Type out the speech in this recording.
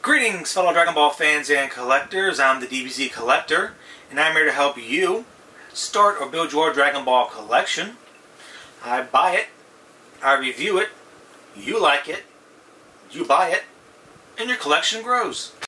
Greetings, fellow Dragon Ball fans and collectors. I'm the DBZ Collector, and I'm here to help you start or build your Dragon Ball collection. I buy it, I review it, you like it, you buy it, and your collection grows.